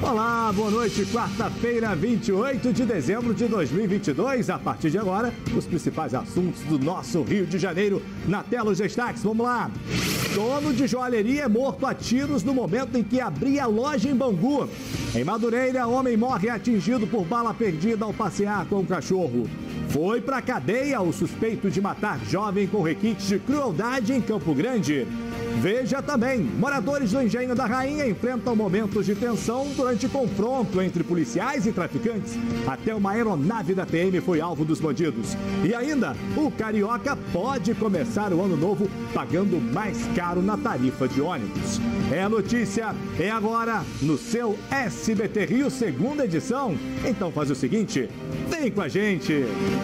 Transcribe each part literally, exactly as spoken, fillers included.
Olá, boa noite. Quarta-feira, vinte e oito de dezembro de dois mil e vinte e dois. A partir de agora, os principais assuntos do nosso Rio de Janeiro. Na tela, os destaques. Vamos lá. Dono de joalheria é morto a tiros no momento em que abria a loja em Bangu. Em Madureira, homem morre atingido por bala perdida ao passear com o cachorro. Foi pra cadeia o suspeito de matar jovem com requintes de crueldade em Campo Grande. Veja também, moradores do Engenho da Rainha enfrentam momentos de tensão durante confronto entre policiais e traficantes. Até uma aeronave da P M foi alvo dos bandidos. E ainda, o carioca pode começar o ano novo pagando mais caro na tarifa de ônibus. É a notícia, é agora no seu S B T Rio, segunda edição. Então faz o seguinte, vem com a gente!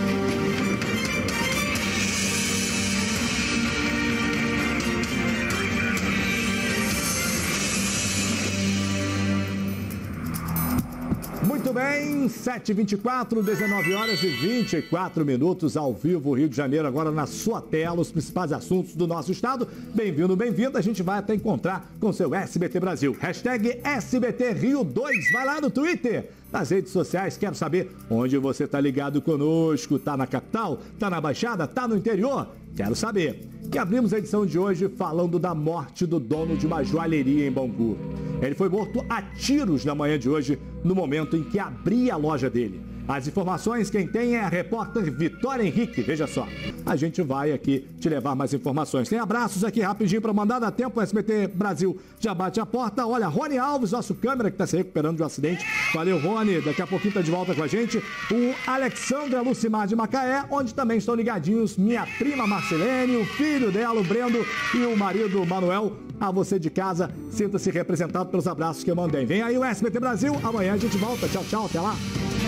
Muito bem, sete e vinte e quatro, dezenove horas e vinte e quatro minutos ao vivo, Rio de Janeiro, agora na sua tela, os principais assuntos do nosso estado. Bem-vindo, bem-vinda, a gente vai até encontrar com seu S B T Brasil. Hashtag S B T Rio dois, vai lá no Twitter, nas redes sociais, quero saber onde você está ligado conosco, tá na capital, tá na Baixada, tá no interior? Quero saber. E abrimos a edição de hoje falando da morte do dono de uma joalheria em Bangu. Ele foi morto a tiros na manhã de hoje, no momento em que abria a loja dele. As informações quem tem é a repórter Vitória Henrique. Veja só, a gente vai aqui te levar mais informações. Tem abraços aqui rapidinho para mandar, dá tempo, o S B T Brasil já bate a porta. Olha, Rony Alves, nosso câmera que está se recuperando de um acidente. Valeu, Rony, daqui a pouquinho está de volta com a gente. O Alexandre Lucimar de Macaé, onde também estão ligadinhos minha prima Marcelene, o filho dela, o Brendo, e o marido Manuel. A você de casa, sinta-se representado pelos abraços que eu mandei. Vem aí o S B T Brasil, amanhã a gente volta. Tchau, tchau, até lá.